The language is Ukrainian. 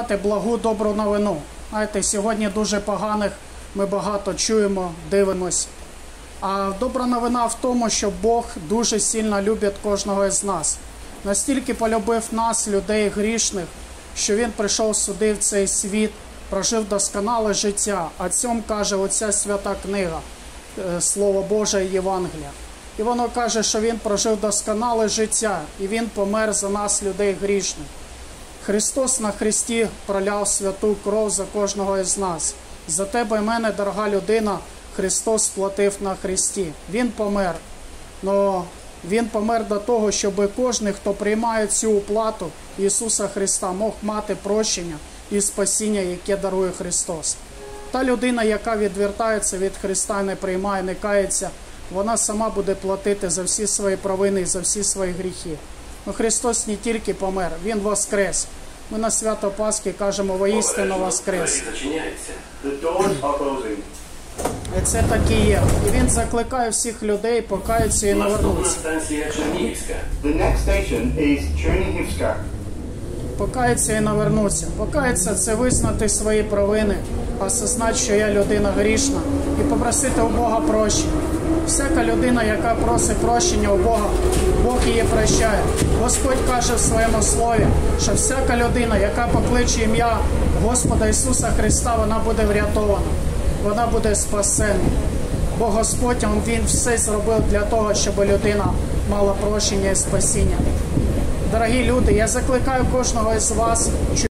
Благу добру новину. Знаєте, сьогодні дуже поганих ми багато чуємо, дивимось. А добра новина в тому, що Бог дуже сильно любить кожного із нас. Настільки полюбив нас, людей грішних, що Він прийшов сюди в цей світ, прожив досконале життя. О цьому каже оця свята книга, Слово Боже і Євангелія. І воно каже, що Він прожив досконале життя, і Він помер за нас, людей грішних. Христос на хресті проляв святу кров за кожного із нас. За тебе і мене, дорога людина, Христос сплатив на хресті. Він помер. Но Він помер до того, щоб кожен, хто приймає цю оплату Ісуса Христа, мог мати прощення і спасіння, яке дарує Христос. Та людина, яка відвертається від Христа, не приймає, не кається, вона сама буде платити за всі свої провини, за всі свої гріхи. Но Христос не тільки помер, Він воскрес. Ми на свято Пасхи кажемо «Воістину воскрес». І це так і є. І Він закликає всіх людей покаятися і навернутися. Покаятися і навернутися. Покаятися – це визнати свої провини, осознати, що я людина грішна, і попросити у Бога прощення. Всяка людина, яка просить прощення у Бога, Бог її прощає. Господь каже в своєму слові, що всяка людина, яка покличе ім'я Господа Ісуса Христа, вона буде врятована, вона буде спасена. Бо Господь, Він все зробив для того, щоб людина мала прощення і спасіння. Дорогі люди, я закликаю кожного із вас